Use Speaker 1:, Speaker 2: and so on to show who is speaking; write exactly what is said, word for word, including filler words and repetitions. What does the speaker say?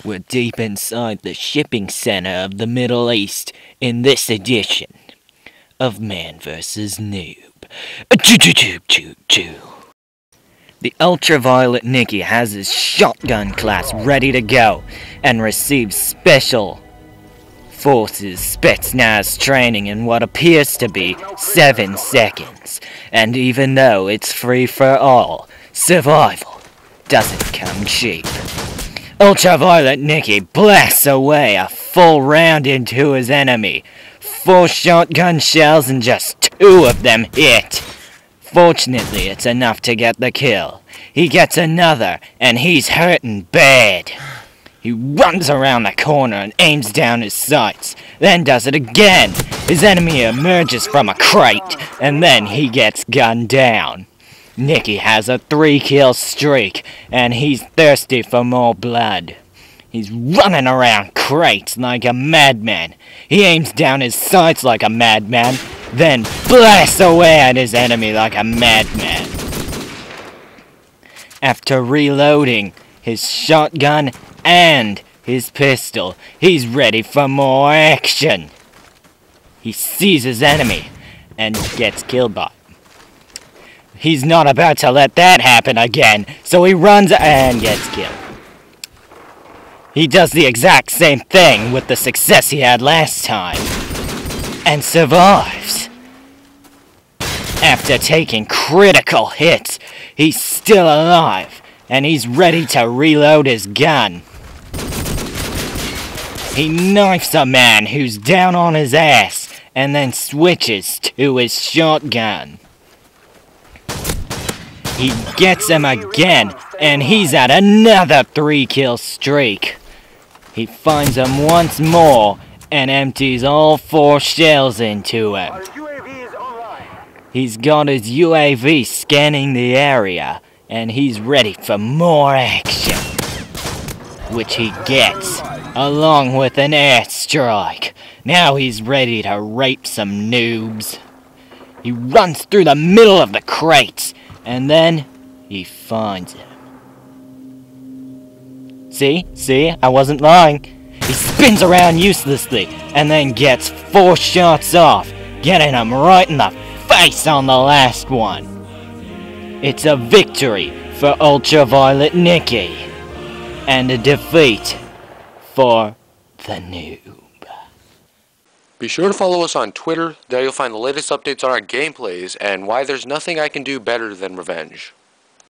Speaker 1: We're deep inside the shipping center of the Middle East in this edition of Man versus. Noob. The Ultraviolet Nicky has his shotgun class ready to go and receives Special Forces Spetsnaz training in what appears to be seven seconds. And even though it's free for all, survival doesn't come cheap. Ultraviolet Nicky blasts away a full round into his enemy. Four shotgun shells and just two of them hit. Fortunately, it's enough to get the kill. He gets another, and he's hurting bad. He runs around the corner and aims down his sights, then does it again. His enemy emerges from a crate, and then he gets gunned down. Nicky has a three-kill streak, and he's thirsty for more blood. He's running around crates like a madman. He aims down his sights like a madman, then blasts away at his enemy like a madman. After reloading his shotgun and his pistol, he's ready for more action. He sees his enemy and gets killed by him. He's not about to let that happen again, so he runs and gets killed. He does the exact same thing with the success he had last time, and survives. After taking critical hits, he's still alive, and he's ready to reload his gun. He knifes a man who's down on his ass, and then switches to his shotgun. He gets him again, and he's at another three-kill streak. He finds him once more, and empties all four shells into him. He's got his U A V scanning the area, and he's ready for more action. Which he gets, along with an airstrike. Now he's ready to rape some noobs. He runs through the middle of the crates, and then he finds him. See? See? I wasn't lying. He spins around uselessly, and then gets four shots off, getting him right in the face on the last one. It's a victory for Ultraviolet Nicky, and a defeat for the noob.
Speaker 2: Be sure to follow us on Twitter. There you'll find the latest updates on our gameplays and why there's nothing I can do better than revenge.